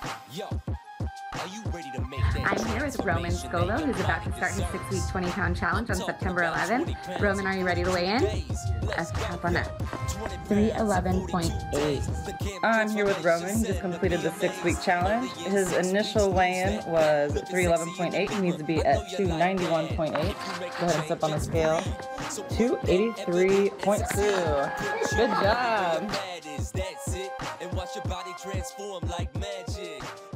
I'm here with Roman Scoville, who's about to start his 6-week 20-pound challenge on September 11th. Roman, are you ready to weigh in? Up on that. 311.8. I'm here with Roman. He just completed the 6-week challenge. His initial weigh-in was 311.8. He needs to be at 291.8. Go ahead and step on the scale. 283.2. Good job. And watch your body transform like magic.